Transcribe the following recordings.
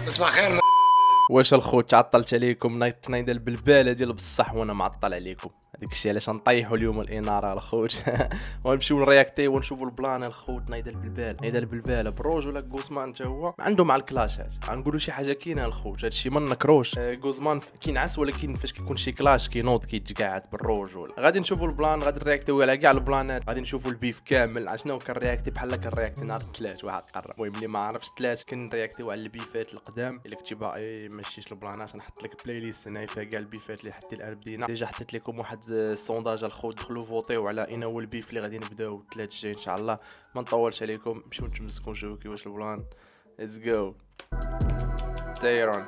تصبح خير. واش الخوت تعطلت عليكم؟ نايت نايده البلباله ديال بصح وانا معطل عليكم. هذاك الشيء علاش نطيحوا اليوم الاناره الخوت. ونمشيو نرياكتي ونشوفوا البلان الخوت. نايده البلباله بروج ولا غوزمان حتى هو عنده مع الكلاشات. غنقولوا شي حاجه كاينه الخوت، هادشي ما نكروش. غوزمان كينعس، ولكن فاش كيكون شي كلاش كينوض كيتقاعد بالرجل. غادي نشوفوا البلان، غادي نرياكتيو على كاع البلانات، غادي نشوفوا البيف كامل. عشنا كنرياكتي بحال كنرياكتي نهار الثلاث واحد قرر. المهم اللي ما عرفش الثلاث كنرياكتيو على البيفات القدام. الا كنتي باغي ماشيش البلانات نحط لك بلاي ليست هنا فيها كاع البيفات اللي حتى الاربدينا. ديجا حطيت لكم واحد السونداج الخوت، دخلوا فوتيو على اين هو البيف اللي غادي نبداو الثلاث الجاي ان شاء الله. ما نطولش عليكم، نمشيو نتمسكوا نشوفوا كيفاش البلان. ليتس جو تايرون.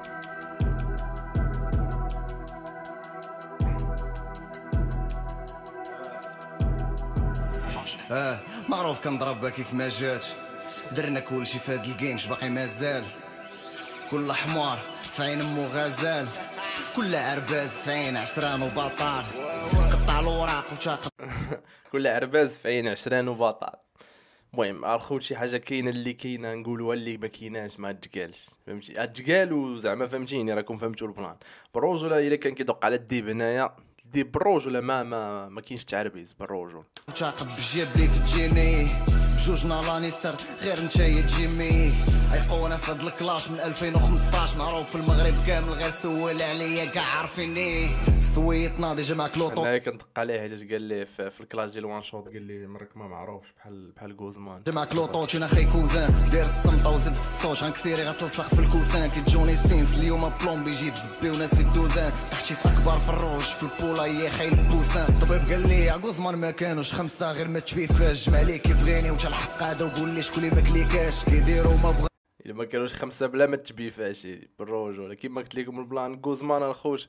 معروف كنضربها كيف ما جات. درنا كلشي في هاد الجيمش باقي مازال. كل حمار في عين امو غزال، كل عرباز في عين عشران وبطال. قطع الوراق وتاقط كل عرباز في عين عشران وبطال. المهم الخوت شي حاجه كاينه اللي كاينه نقولوها اللي ما كايناش ما تقالش، فهمتي؟ تقال وزعما فهمتيني، راكم فهمتوا البلان. بالرجوله الا كان كيدق على الديب هنايا، الديب بالرجوله ما كاينش تعربيز بالرجول. وتاقط بجيب لي في تجيني بجوجنا لانيستر غير نتايا جيمي. ايقونه في هاد الكلاش من 2015، معروف في المغرب كامل غير سول عليا كاع عارفيني. سويطنا ديجا مع كلوطو. انا كنطق عليه حيت قال لي في الكلاش ديال وان شوت، قال لي مرك ما معروفش بحال غوزمان. مع كلوطو انا خي كوزان داير الصمطه وزيد في الصوت. غنكسيري غتلصق في الكوسان كيتجوني سينس اليوم بلومبي جيب زبي وناسي الدوزان. تحتي في اكبر في الروج في البولا يا خايل البوسان. الطبيب قال لي يا غوزمان ما كانوش خمسه غير ما تشبيفاش. جمع لي كيبغيني وتا الحق هذا وقول لي شكون اللي ما كليكاش كيديروا ما بغا. الا ما كانوش خمسه بلا ما تبيفاش بالرجوله. كيما قلت لكم البلان غوزمان الخوت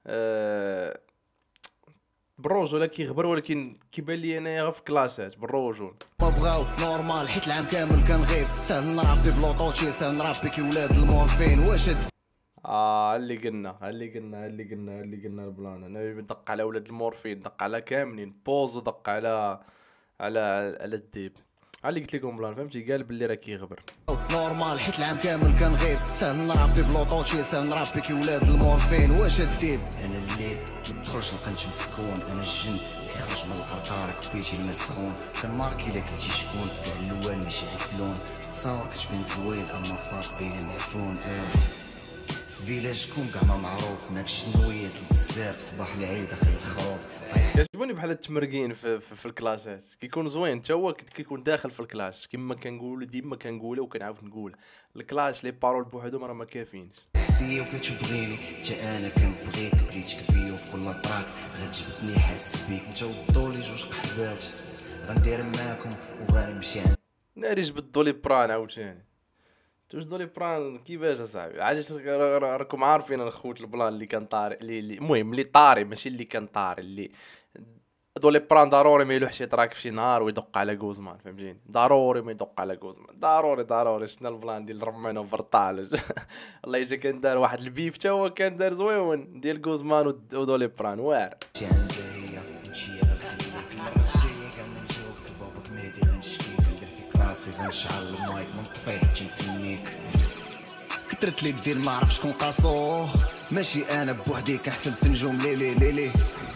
بالرجوله كيغبر، ولكن كيبان لي انايا غير في كلاسات بالرجول. ما بغاو نورمال حيت العام كامل كنغيب. ساهل نرابي بلوطوشي، ساهل نرابي كي ولاد المورفين. واش اللي قلنا البلان. انا ندق على ولاد المورفين، دق على كاملين بوز، ودق على الديب. اللي قلت لكم بلان، فهمتي؟ قال باللي راه كيغبر نورمال حيت العام كامل كنغيب. ساهل نرابي بلوطوشي، ساهل نرابي كي ولاد المورفين. واش الديب انا الليل متدخلش نبقى نمشي مسكون. انا الجن كيخرج من القرقار كبيتي المسخون. كنماركي الا كنتي شكون في كاع اللوان ماشي غير فلون. تصاور كتبين زوين اما فاس بين عفون. فيلاجكم كاع ما معروف ماك شنويات بزاف. صباح العيد اخي الخروف. كيعجبوني بحال التمرقين في الكلاسات، كيكون زوين حتى هو كيكون داخل في الكلاش. كما كنقولوا ديما كنقولوا وكنعاود نقول، الكلاش لي بارول بوحدهم راه ما كافينش. فيا وكتبغيني حتى انا كنبغيك. بغيتك بيا في كل طراك غتجبدني حاس بيك. انت وضولي جوج قحبات غندير معاكم وغنمشي. ناري جبدوا لي بران عاوتاني. توجدوا لي بران كيفاش اصاحبي؟ عاجز راكم عارفين الخوت البلان اللي كان طاري المهم اللي طاري ماشي اللي كان طاري. اللي دولي بران ضروري ما يلوحش يطراك في شي نهار ويدق على غوزمان، فهمتيني؟ ضروري ما يدق على غوزمان، ضروري. شنا البلان ديال الرمان وفرطالج. الله يجا كان دار واحد البيف حتى هو كان دار زويون ديال غوزمان ودولي بران واعر. غنشعل المايك ما نطفيحش نفنيك. كثرت لي دير ما عرف شكون قاصو. ماشي انا بوحدي كنحسب نجوم ليلي.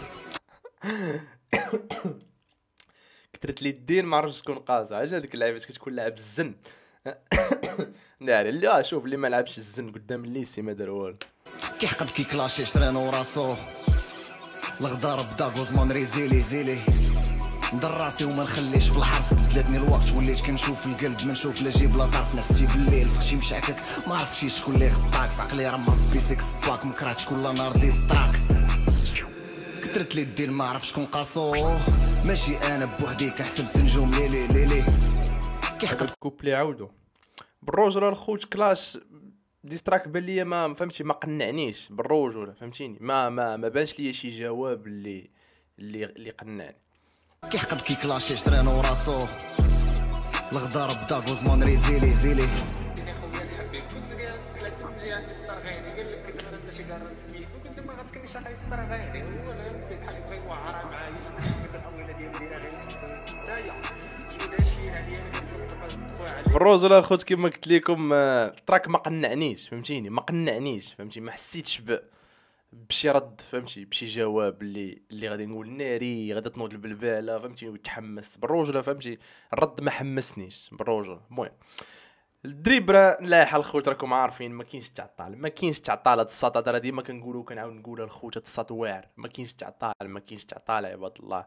كثرت لي الدين ما عرفتش شكون قاصو. علاش هذيك اللعيبه كتكون لعب الزن. ناري لا شوف اللي ما لعبش الزن قدام الليسي ما دار والو. كيحقد كي كلاشي شرانو راسو. الغدار بدا غوزمان ريزيلي. ندر راسي وما نخليش في الحرف. بدلتني الوقت وليت كنشوف القلب ما نشوف لا جيب لا طرف. نفسي بالليل فشي مشاكك ما عرفتش شكون اللي خطاك. في عقلي راه مربي سيكس باك مكرهتش كل نهار ديستراك. كثرت لي دير ما عرف شكون قاصو. ماشي انا بوحدي كنحسب في نجوم ليلي. كيحقد كوبلي عاودو بالرجوله الخوت. كلاش ديستراك بان ليا ما فهمتي، ما قنعنيش بالرجوله، فهمتيني؟ ما بانش ليا شي جواب اللي قنعني. كيحقد كي كلاشي شرانو راسو. الغدار بدا غوزمان ريزيلي. يا خويا الحبيب تلقى ثلاثه تجي عند السرغيني قال لك كنت غير شي كارنت كيف قلت له ما غتكونش حاجه السرغيني هو غير بحال هكا يوعرها معايا الاولى ديال المدينه غير نتايا شنو دايرين عليا انا كنتفكر عليه بالرجل اخوت كيما قلت لكم التراك ما قنعنيش فهمتيني، ما قنعنيش فهمتي، ما حسيتش بشي رد فهمتي، بشي جواب اللي غادي نقول ناري غادا تنوض البلباله فهمتي وتحمس بالرجل فهمتي. الرد ما حمسنيش بالرجل. المهم الدريب راه لايحه الخوت، راكم عارفين ما كاينش تعطال، ما كاينش تعطال. هاد الساط هذا راه ديما كنقولو كنعاود نقولها الخوت، هاد الساط واعر، ما كاينش تعطال، ما كاينش تعطال عباد الله.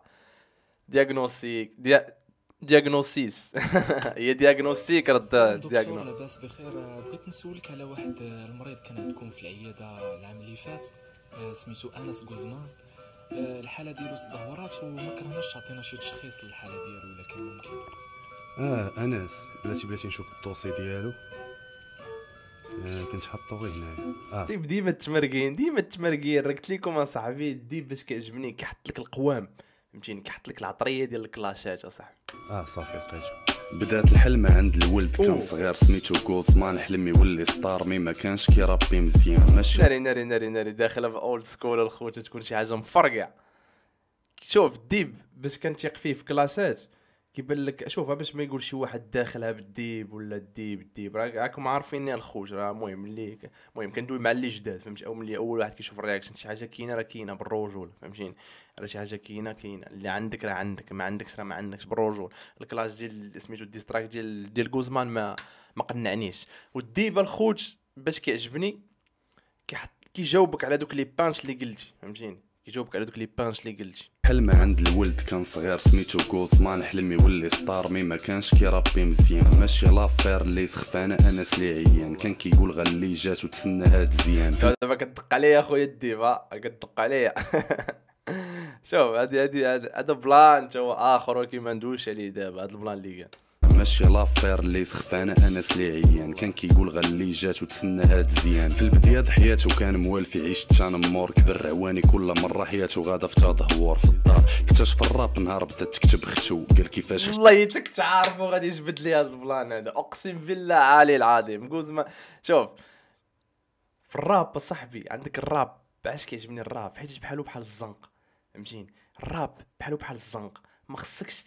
دياغنوسيس هي دياغنوستيك راه دكتور لاباس بخير. بغيت نسولك على واحد المريض كان عندكم في العياده العام اللي فات، سميتو انس غوزمان. الحاله ديالو تدهورات وما كرهناش تعطينا شي تشخيص للحاله ديالو الا كان ممكن. انس بلاتي نشوف الدوسي ديالو. كنت حاطو غير هنايا. ديما التمرقين راه قلت لكم اصاحبي الديب باش كيعجبني كيحط لك القوام فهمتيني، كيحط لك العطريه ديال الكلاشات اصاحبي. صافي لقيتو. بدات الحلمة عند الولد كان صغير سميتو غوزمان، حلم يولي ستار مي ما كانش كيرابي مزيان ماشي ناري داخله في اولد سكول الخوت، تكون شي حاجه مفرقع. شوف الديب باش كنتيق فيه في كلاسات كيبان لك، شوف باش ما يقول شي واحد داخلها بالديب ولا الديب راكم عارفيني الخوت راه. المهم كندوي مع اللي جداد فهمتي، او ملي اول واحد كيشوف الرياكشن شي حاجه كاينه راه كاينه بالرجول فهمتيني، راه شي حاجه كاينه اللي عندك راه عندك، ما عندكش راه ما عندكش بالرجول. الكلاس ديال سميتو الديستراك ديال غوزمان ما قنعنيش. والديب الخوت باش كيعجبني كيجاوبك على دوك لي بانش اللي قلتي فهمتيني، كيجاوبك على دوك لي بانش اللي قلتي. حلمة عند الولد كان صغير سميتو غوزمان، حلم يولي ستار مي ما كانش كيرابي مزيان ماشي لافير اللي سخفانه انس لي عيان، كان كيقول غالي جات وتسنى هاد زيان. دابا كتدق عليا اخويا الديب كتدق عليا شوف هذا بلان هو اخر ولكن ما ندويش عليه دابا. هذا البلان اللي قال ماشي لافير اللي سخفانه انس لي عيان، كان كيقول غالي جات وتسنى هاد زيان. في البدايه حياته كان موالفي عيش تنمر، كبر عواني كل مره حياته غادا في تدهور في الدار، اكتشف الراب نهار بدات تكتب ختو قال كيفاش والله تعرفوا غادي يجبد لي هذا البلان هذا اقسم بالله عالي العظيم. ما شوف في الراب صاحبي عندك الراب علاش كيعجبني الراب، حيت بحال الزنق فهمتيني. الراب بحال الزنق، ما خصكش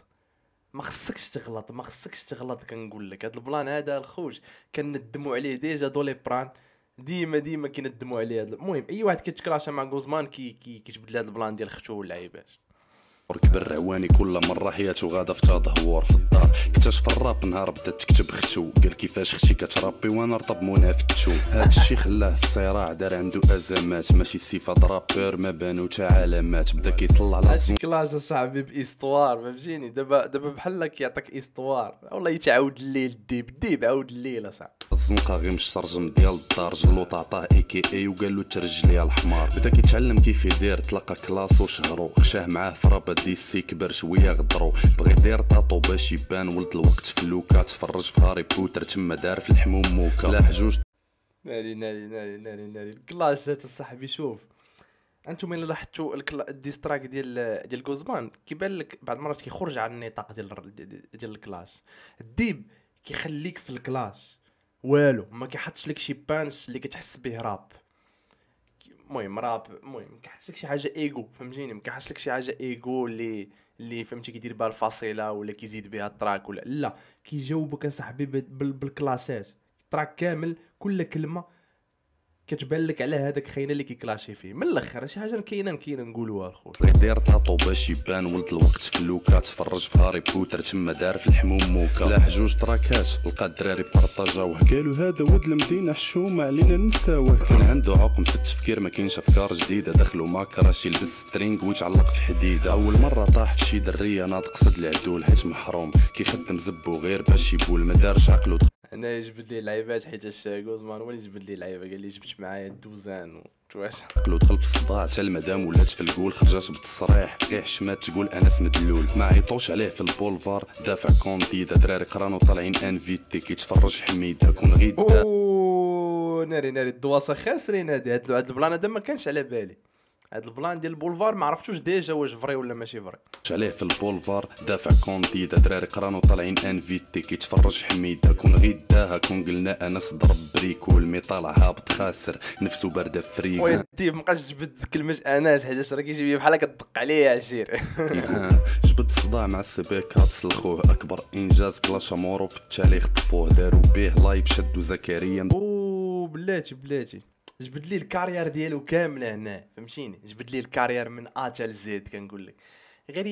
تغلط كنقول لك. هذا البلان هذا الخوج كندموا عليه ديجا دولي بران ديما كيندموا عليه. المهم اي واحد كيتكلاشا مع غوزمان كيجبد لي هذا البلان ديال ختو واللعيبات. كبر عواني كل مره حياته غادا في تدهور في الدار، اكتشف الراب نهار بدات تكتب ختو قال كيفاش ختي كتربي وانا رطب منافتشو. هاد الشي خلاه في صراع دار عنده ازمات، ماشي صفه رابور ما بانو تا علامات، بدا كيطلع على هادشي كلاش صاحبي باستوار فهمتيني. دابا بحال كيعطيك استوار والله يتعاود الليل الديب عاود الليل اصاحبي. الزنقه غير مش ترجم ديال الدار جلو تعطاه اي وقال له ترج ليا الحمار، بدا كيتعلم كيف يدير، تلقى كلاصو شهرو خشاه معاه في رابا ديسي كبر شويه غدرو، بغى يدير طاطو باش يبان ولد الوقت في لوكا، تفرج في هاري بوتر تما دار في الحموم موكا لا حجوج. ناري كلاشات صاحبي. شوف انتم الا لاحظتوا الديستراك ديال غوزمان كيبان لك بعض المرات كيخرج عن النطاق ديال الكلاش. الديب كيخليك في الكلاش والو، ما كيحطش لك شي بانش اللي كتحس به راب. المهم كيحس لك شي حاجه ايغو فهمتيني، ما كيحس لك شي حاجه ايغو اللي فهمتي كيدير بها الفاصله ولا كيزيد بها التراك ولا لا، كيجاوبك اصاحبي بالكلاشات. التراك كامل كل كلمه كتبان لك على هذاك خاينه اللي كيكلاشي فيه. من الاخر شي حاجه كاينه نقولوها الخوت. بغى يدير طاطو باش يبان ولد الوقت في لوكا، تفرج في هاري بوتر تما دار في الحموم موكا لا حجوج تراكات، لقى الدراري بارطاجاوه قالوا هذا ولد المدينه حشومه علينا نساوه، كان عنده عقم في التفكير ما كاينش افكار جديده، دخلوا ماكراش يلبس سترينغ ويتعلق في حديده، اول مره طاح في شي دريه ناطق صد العدول حيت محروم كيخدم زبو غير باش يبول ما دارش عقلو. انا جبد لي لعيبات حيت غوزمان هو اللي جبد لي لعيبه، قال لي جبت معايا الدوزان وتواش عقلو دخل في الصداع حتى المدام ولات في القول، خرجات بالتصريح كاع حشمات تقول انس مدلول، ما عيطوش عليه في البولفار دافع كونديدا، دراري قرانو طالعين انفيتي كيتفرج حميده كون غير ناري الدواسه خاسرين. هاد البلان هذا ما كانش على بالي هاد البلان ديال البولفار ما عرفتوش ديجا واش فري ولا ماشي فري. عليه في البولفار دافع كونديدا دراري قرانو طالعين انفيتي كيتفرج حميده كون غير داها كون قلنا انس ضرب بريكو الميطال هابط خاسر نفسه بارده فريق. ويدي مابقاش جبد كلمه انس حيت راه كيجي بحال كتدق عليه عشير. جبد الصداع مع السبيكات سلخوه اكبر انجاز كلاش امورو في التالي خطفوه داروا به لايف شدوا زكريا. او بلاتي جبد لي الكارير ديالو كامله هنا فهمتيني، جبد لي الكارير من ا حتى لزد كنقول لك. غير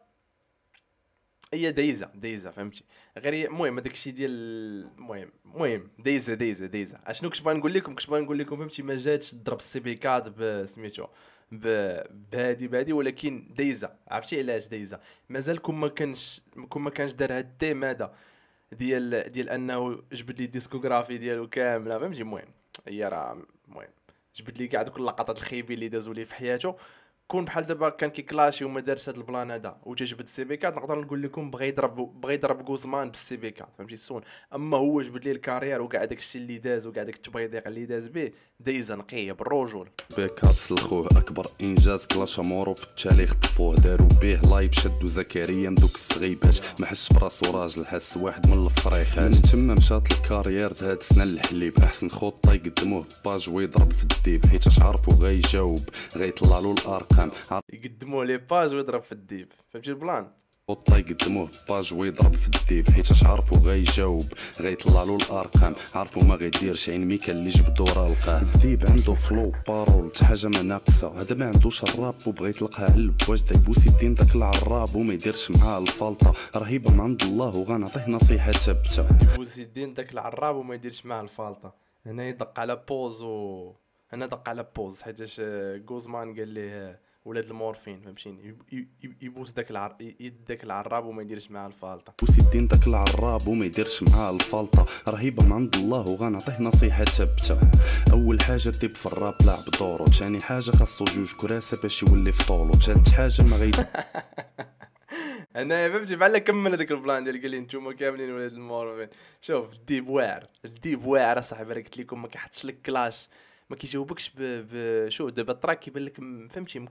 هي دايزه فهمتي، غير هي المهم هذاك الشيء ديال المهم دايزه اشنو كنت باغي نقول لكم فهمتي، ما جاتش تضرب السيبيكات بسميتو بهادي ولكن دايزه. عرفتي علاش دايزه؟ مازال كون ما كانش دار هاد التيم هذا ديال انه جبد لي ديسكوغرافي ديالو كامله فهمتي. المهم هي راه المهم جبد لي كاع دوك اللقطات الخايبين اللي دازوا ليه في حياته. كون بحال دابا كان كيكلاشي وما دارش هاد البلان هذا وتجبد السي بي كات، نقدر نقول لكم بغى يضرب غوزمان بالسي بي كات فهمتي السون. اما هو جبد ليه الكارير وكاع داك الشيء اللي داز وكاع داك التبيضيق اللي داز به دايزه نقيه بالرجول. بيكات سلخوه اكبر انجاز كلاش امورو في التالي خطفوه داروا به لايف شدوا زكريا دوك الصغيبات ما حسش براسو راجل حس واحد من الفريخات. من تما مشات الكارير هاد السنه للحليب احسن خطه يقدموه باج ويضرب في الديب حيت اش عرفو غيجاوب غيطلع له الارقام يقدموا لي باج ويضرب في الديب فهمتي البلان. خطه يقدموه باج ويضرب في الديب حيت اش عرفو غيجاوب غيطلع له الارقام عرفو ما غيديرش عين ميكا اللي جبدو راه لقاه. الديب عنده فلو بارول حاجه ما ناقصه هذا ما عندوش الراب وبغى يطلقها على البواج يبوس يدين داك العراب وما يديرش معاه الفلطه رهيبه من عند الله وغنعطيه نصيحه ثابته. يبوس يدين داك العراب وما يديرش معاه الفلطه. هنا يدق على بوز هنا دق على بوز حيتاش غوزمان قال ليه ولاد المورفين فهمتيني يبوس داك العراب وما يديرش معاه الفالطه. بوس يدين داك العراب وما يديرش معاه الفلطه رهيبه من عند الله وغنعطيه نصيحه ثابته. اول حاجه ديب في الراب لعب دورو، ثاني حاجه خاصو جوج كراسه باش يولي في طولو، ثالث حاجه ما غيد انا فهمتي بحال كمل هذاك البلان ديال قال لي نتوما كاملين ولاد المورفين. شوف الديب واعر اصاحبي راه قلت لكم ما كيحطش لك كلاش ما كيجاوبكش شو دابا التراك كيبان لك فهمتي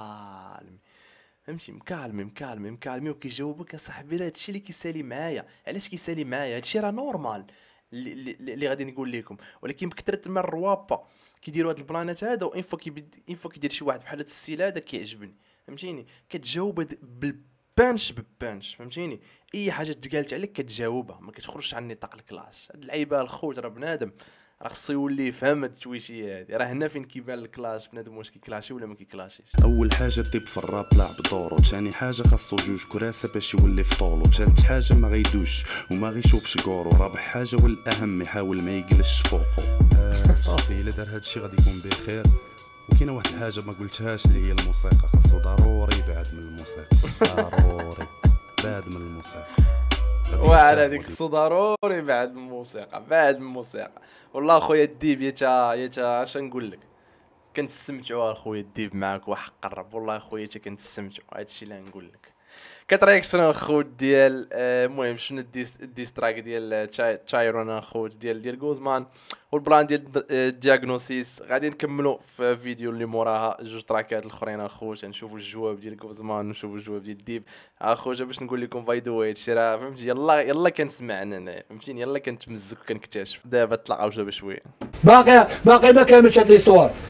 مكالمي وكيجاوبك اصاحبي. راه هادشي اللي كيسالي معايا. علاش كيسالي معايا؟ هادشي راه نورمال اللي غادي نقول لكم، ولكن بكثره من الروابه كيديروا هاد البلانات هذا وانفو كيدير شي واحد بحال هاد السيل هذا كيعجبني فهمتيني. كتجاوب بالبانش فهمتيني. اي حاجه تقالت عليك كتجاوبها ما كتخرجش عن نطاق الكلاش. هاد اللعيبه الخوت راه بنادم راه خصو يولي يفهم هاد التويشيه هادي. راه هنا فين كيبان الكلاش بنادم واش كيكلاشي ولا ما كيكلاشيش. اول حاجه ديب في الراب لعب دورو، ثاني حاجه خاصو جوج كراسه باش يولي في طولو، ثالث حاجه ما غيدوش وما غيشوفش كورو، رابع حاجه والاهم يحاول ما يجلسش فوقو. صافي الا دار هادشي غادي يكون بخير. وكاينه واحد الحاجه ما قلتهاش اللي هي الموسيقى، خاصو ضروري بعد من الموسيقى ضروري بعد من الموسيقى. وعلى هذيك خصو ضروري بعد الموسيقى. والله خويا الديب يتا اش نقول لك كنستمتعوا اخويا الديب معاك وحق الرب. والله خويا حتى كنستمتعوا. هادشي اللي نقول لك. كترياكشن الخوت ديال المهم شنو الديستراك ديال تشايرون الخوت ديال غوزمان والبلان ديال دياغنوسيس. غادي نكملوا في فيديو اللي موراها جوج تراكات الاخرين الخوت نشوفوا الجواب ديال غوزمان ونشوفوا الجواب ديال الديب اخويا باش نقول لكم باي ذا واي هادشي راه فهمتي. يلا كنسمعنا انا فهمتيني. يلا كنتمزك وكنكتشف. دابا طلعوا بشويه باقي ما كاملش هاد ليستوار.